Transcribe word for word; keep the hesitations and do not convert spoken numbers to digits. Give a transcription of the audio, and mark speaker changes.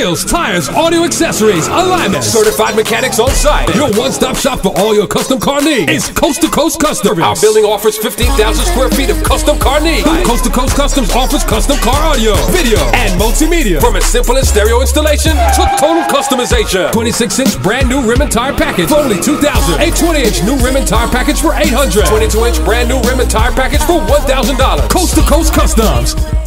Speaker 1: wheels, tires, audio accessories, alignment, certified mechanics on site. Your one-stop shop for all your custom car needs is Coast to Coast Customs. Our building offers fifteen thousand square feet of custom car needs. Coast to Coast Customs offers custom car audio, video, and multimedia. From as simple as stereo installation to total customization. twenty-six inch brand new rim and tire package for only two thousand dollars. A twenty inch new rim and tire package for eight hundred dollars. twenty-two inch brand new rim and tire package for one thousand dollars. Coast to Coast Customs.